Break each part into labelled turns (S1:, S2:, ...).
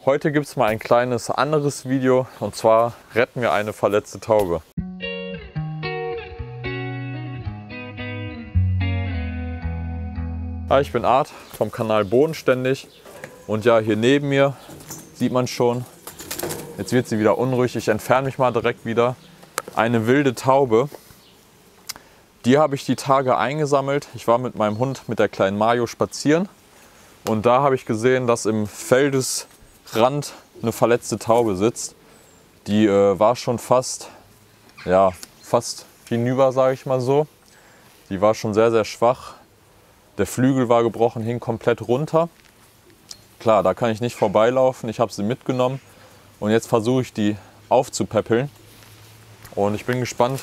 S1: Heute gibt es mal ein kleines anderes Video und zwar retten wir eine verletzte Taube. Hi, ich bin Art vom Kanal Bodenständig und ja, hier neben mir sieht man schon, jetzt wird sie wieder unruhig, ich entferne mich mal direkt wieder, eine wilde Taube. Die habe ich die Tage eingesammelt. Ich war mit meinem Hund, mit der kleinen Mayo, spazieren und da habe ich gesehen, dass im Feldesrand eine verletzte Taube sitzt. Die war schon fast hinüber, sage ich mal so. Die war schon sehr, sehr schwach. Der Flügel war gebrochen, hing komplett runter. Klar, da kann ich nicht vorbeilaufen. Ich habe sie mitgenommen und jetzt versuche ich die aufzupäppeln. Und ich bin gespannt,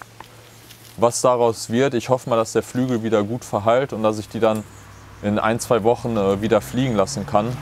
S1: was daraus wird. Ich hoffe mal, dass der Flügel wieder gut verheilt und dass ich die dann in 1-2 Wochen wieder fliegen lassen kann.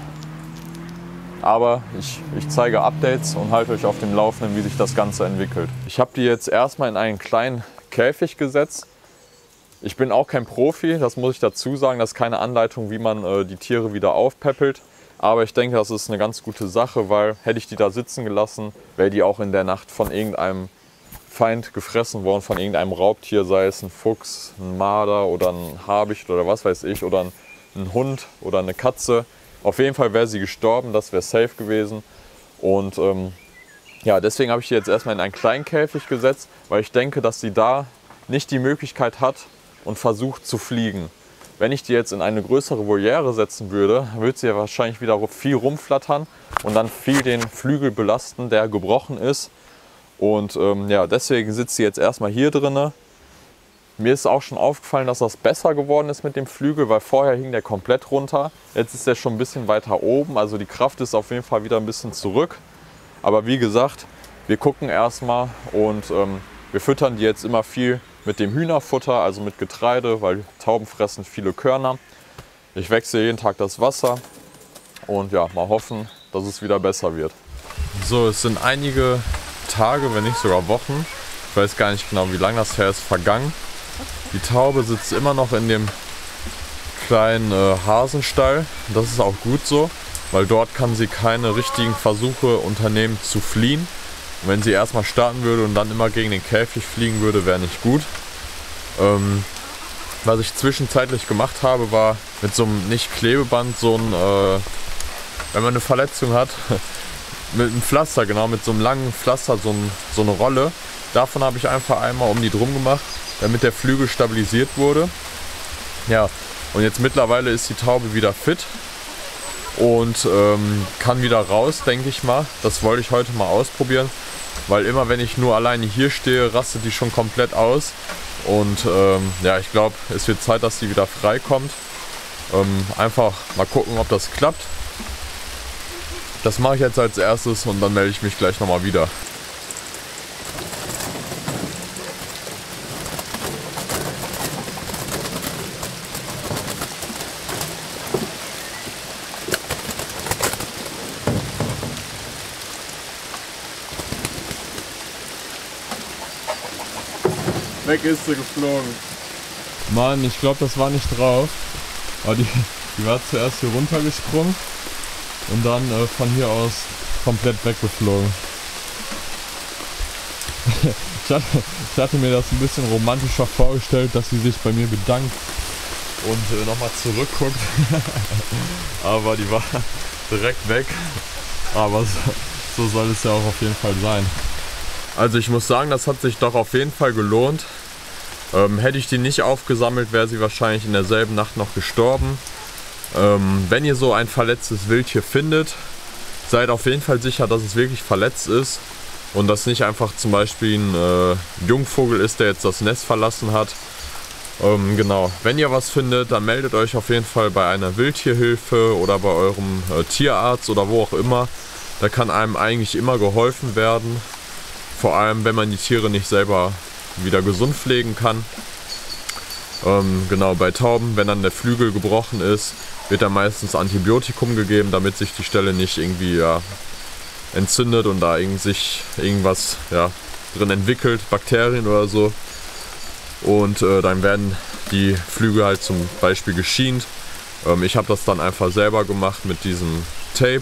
S1: Aber ich zeige Updates und halte euch auf dem Laufenden, wie sich das Ganze entwickelt. Ich habe die jetzt erstmal in einen kleinen Käfig gesetzt. Ich bin auch kein Profi, das muss ich dazu sagen. Das ist keine Anleitung, wie man die Tiere wieder aufpäppelt. Aber ich denke, das ist eine ganz gute Sache, weil hätte ich die da sitzen gelassen, wäre die auch in der Nacht von irgendeinem Feind gefressen worden, von irgendeinem Raubtier, sei es ein Fuchs, ein Marder oder ein Habicht oder was weiß ich, oder ein Hund oder eine Katze. Auf jeden Fall wäre sie gestorben, das wäre safe gewesen. Und ja, deswegen habe ich die jetzt erstmal in einen kleinen Käfig gesetzt, weil ich denke, dass sie da nicht die Möglichkeit hat und versucht zu fliegen. Wenn ich die jetzt in eine größere Voliere setzen würde, würde sie ja wahrscheinlich wieder viel rumflattern und dann viel den Flügel belasten, der gebrochen ist. Und ja, deswegen sitzt sie jetzt erstmal hier drinne. Mir ist auch schon aufgefallen, dass das besser geworden ist mit dem Flügel, weil vorher hing der komplett runter. Jetzt ist der schon ein bisschen weiter oben, also die Kraft ist auf jeden Fall wieder ein bisschen zurück. Aber wie gesagt, wir gucken erstmal und wir füttern die jetzt immer viel mit dem Hühnerfutter, also mit Getreide, weil Tauben fressen viele Körner. Ich wechsle jeden Tag das Wasser und ja, mal hoffen, dass es wieder besser wird. So, es sind einige Tage, wenn nicht sogar Wochen, ich weiß gar nicht genau, wie lange das her ist, vergangen. Die Taube sitzt immer noch in dem kleinen Hasenstall. Das ist auch gut so, weil dort kann sie keine richtigen Versuche unternehmen zu fliehen. Und wenn sie erstmal starten würde und dann immer gegen den Käfig fliegen würde, wäre nicht gut. Was ich zwischenzeitlich gemacht habe, war mit so einem, nicht Klebeband, so ein, wenn man eine Verletzung hat, mit einem Pflaster, genau, mit so einem langen Pflaster, so eine Rolle. Davon habe ich einfach einmal um die drum gemacht, damit der Flügel stabilisiert wurde. Ja, und jetzt mittlerweile ist die Taube wieder fit und kann wieder raus, denke ich mal. Das wollte ich heute mal ausprobieren, weil immer wenn ich nur alleine hier stehe, rastet die schon komplett aus. Und ja, ich glaube, es wird Zeit, dass sie wieder frei kommt. Einfach mal gucken, ob das klappt. Das mache ich jetzt als erstes und dann melde ich mich gleich nochmal wieder. Weg ist sie geflogen. Mann, ich glaube, das war nicht drauf. Aber die war zuerst hier runtergesprungen und dann von hier aus komplett weggeflogen. Ich hatte mir das ein bisschen romantischer vorgestellt, dass sie sich bei mir bedankt und nochmal zurückguckt. Aber die war direkt weg. Aber so soll es ja auch auf jeden Fall sein. Also ich muss sagen, das hat sich doch auf jeden Fall gelohnt. Hätte ich die nicht aufgesammelt, wäre sie wahrscheinlich in derselben Nacht noch gestorben. Wenn ihr so ein verletztes Wildtier findet, seid auf jeden Fall sicher, dass es wirklich verletzt ist und dass nicht einfach zum Beispiel ein Jungvogel ist, der jetzt das Nest verlassen hat. Genau, wenn ihr was findet, dann meldet euch auf jeden Fall bei einer Wildtierhilfe oder bei eurem Tierarzt oder wo auch immer. Da kann einem eigentlich immer geholfen werden. Vor allem, wenn man die Tiere nicht selber wieder gesund pflegen kann. Genau, bei Tauben, wenn dann der Flügel gebrochen ist, wird dann meistens Antibiotikum gegeben, damit sich die Stelle nicht irgendwie entzündet und da sich irgendwas drin entwickelt, Bakterien oder so. Und dann werden die Flügel halt zum Beispiel geschient. Ich habe das dann einfach selber gemacht mit diesem Tape.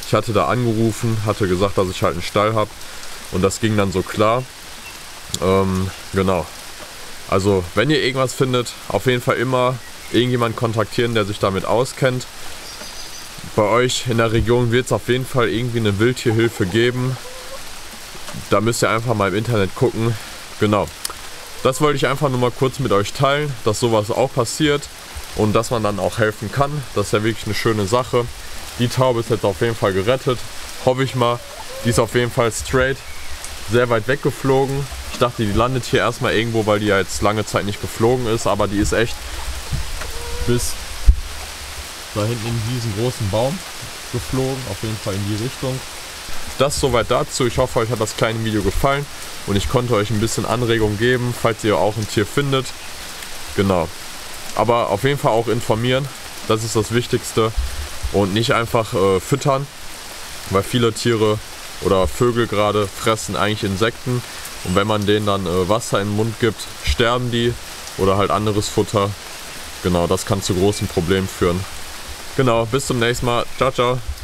S1: Ich hatte da angerufen, hatte gesagt, dass ich halt einen Stall habe und das ging dann so klar. Genau. Also wenn ihr irgendwas findet, auf jeden Fall immer irgendjemand kontaktieren, der sich damit auskennt. Bei euch in der Region wird es auf jeden Fall irgendwie eine Wildtierhilfe geben. Da müsst ihr einfach mal im Internet gucken. Genau. Das wollte ich einfach nur mal kurz mit euch teilen, dass sowas auch passiert und dass man dann auch helfen kann. Das ist ja wirklich eine schöne Sache. Die Taube ist jetzt auf jeden Fall gerettet. Hoffe ich mal. Die ist auf jeden Fall straight sehr weit weggeflogen. Ich dachte, die landet hier erstmal irgendwo, weil die ja jetzt lange Zeit nicht geflogen ist. Aber die ist echt bis da hinten in diesen großen Baum geflogen. Auf jeden Fall in die Richtung. Das soweit dazu. Ich hoffe, euch hat das kleine Video gefallen und ich konnte euch ein bisschen Anregung geben, falls ihr auch ein Tier findet. Genau. Aber auf jeden Fall auch informieren. Das ist das Wichtigste. Und nicht einfach füttern, weil viele Tiere oder Vögel gerade fressen eigentlich Insekten. Und wenn man denen dann Wasser in den Mund gibt, sterben die oder halt anderes Futter. Genau, das kann zu großen Problemen führen. Genau, bis zum nächsten Mal. Ciao, ciao.